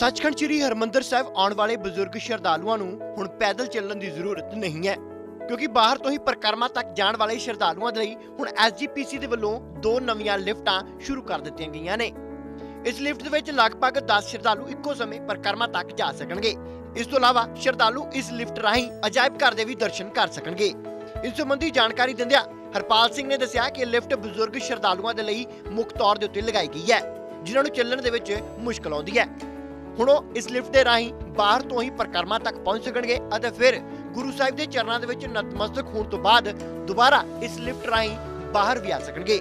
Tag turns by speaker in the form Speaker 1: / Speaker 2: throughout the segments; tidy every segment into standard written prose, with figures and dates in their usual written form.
Speaker 1: सचखंड श्री हरमंदिर साहिब आने वाले बजुर्ग श्रद्धालुओं नूं हुण पैदल चलण की जरूरत नहीं है, क्योंकि बाहर तो ही परिक्रमा तक जाने वाले श्रद्धालुओं के लिए हुण SGPC दे वल्लों 2 नवीं लिफ्टां शुरू कर दित्तियां गईयां ने। इस लिफ्ट दे विच लगभग 10 श्रद्धालु इक्को समय परिक्रमा तक जा सकणगे। इस तो इलावा श्रद्धालु इस लिफ्ट राहीं अजायब घर दे भी दर्शन कर सकणगे। इस संबंधी जानकारी दिंदियां हरपाल सिंह ने दस्सिया कि लिफ्ट बजुर्ग श्रद्धालुओं के लिए मुख्त तौर के उत्ते लगाई गई है, जिन्हां नूं चलण दे विच मुश्किल आउंदी है। हुण इस लिफ्ट के राहीं बाहर तो ही परिक्रमा तक पहुंच सकणगे अते फिर गुरु साहिब के चरणों के नतमस्तक होने तो बाद दोबारा इस लिफ्ट राहीं बाहर भी आ सकणगे।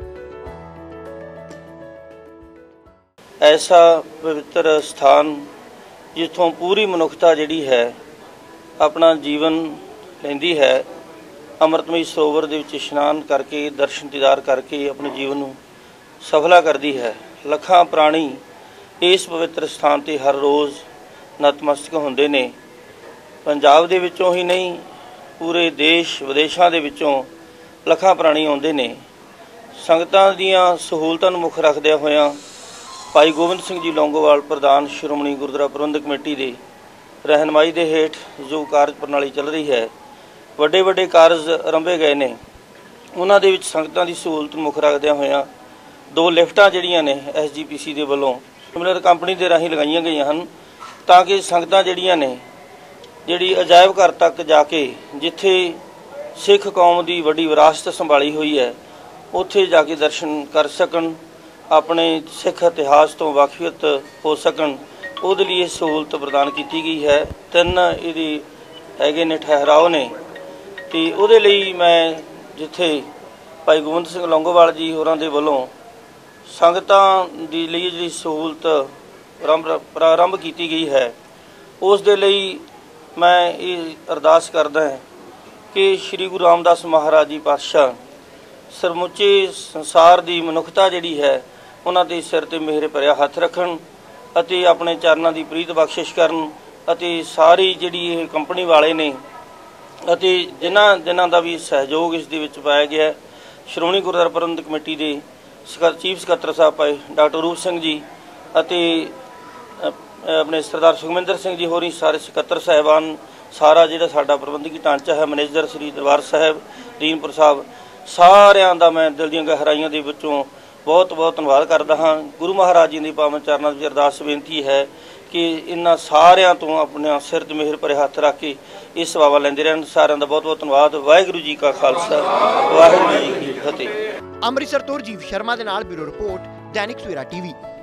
Speaker 2: ऐसा पवित्र स्थान जिथों पूरी मनुखता जिहड़ी है अपना जीवन लैंदी है, अमृतमई सरोवर दे विच इशनान करके दर्शन दीदार करके अपने जीवन नूं सफला करदी है। लखां प्राणी इस पवित्र स्थान ते हर रोज़ नतमस्तक हुंदे ने। पंजाब दे विचों ही नहीं, पूरे देश विदेशों दे विचों लखां प्राणी आउंदे ने। संगतां दीआं सहूलतां नूं मुख रखदिआं होइआं भाई गोबिंद सिंह जी लौंगोवाल प्रधान श्रोमणी गुरुद्वारा प्रबंधक कमेटी की रहनमाई के हेठ जो कारज प्रणाली चल रही है, वड्डे वड्डे कारज आरंभे गए ने। उन्हां दे विच संगतां दी सहूलत मुख रखदिआं होइआं 2 लिफ्टां जिहड़ियां ने SGPC दे वल्लों सिमिलर कंपनी के राहीं लगाईआं गईआं हन, ताकि संगतां जिहड़ियां ने जिहड़ी अजायब घर तक जाके जिथे सिख कौम की वड्डी विरासत संभाली हुई है उत्थे जाके दर्शन कर सकन, अपने सिख इतिहास तो वाकिफियत हो सकन, उहदे लिए सहूलत प्रदान की गई है। 3 इहदी हैगे ने ठहराव ने ते उहदे लई मैं जिथे भाई गोबिंद सिंह लौंगोवाल जी होरां दे वल्लों संगतां दी लई जिहड़ी सहूलत प्रारंभ की गई है, उस दे लई मैं ये अरदास करदा है कि श्री गुरु रामदास महाराज जी पातशाह समੁੱਚੇ संसार की मनुखता जिहड़ी है उन्हां दे सिर ते मेहर भरिया हथ रखन अते अपने चरनां दी प्रीत बख्शिश करन अते सारी जिहड़ी ये कंपनी वाले ने अते जिन्हां दा भी सहयोग इस दे विच पाया गया। श्रोमणी गुरुद्वारा प्रबंधक कमेटी दे चीफ सकत्तर साहब भाई डॉक्टर रूप सिंह जी अते अपने सरदार सुखमिंदर सिंह जी होरी सारे सकत्तर साहिबान, सारा जिहड़ा साडा प्रबंधकी ढांचा है, मैनेजर श्री दरबार साहब दीनपुर साहब, सारिਆਂ ਦਾ मैं दिल ਦੀਆਂ गहराइयां ਦੇ ਵਿੱਚੋਂ बहुत बहुत धन्यवाद करता हाँ। गुरु महाराज जी की पावन चरणों में अरदास बेनती है कि इन्होंने सारिਆਂ तो अपने सिर ते मेहर भरे हथ रख के ये सवावा लेंदे रहन। सारिਆਂ ਦਾ बहुत बहुत धन्यवाद। वाहिगुरू जी का खालसा, वाहिगुरू जी की फतेह।
Speaker 1: अमृतसर तो राजीव शर्मा के नाल bureau report, Dainik Savera TV।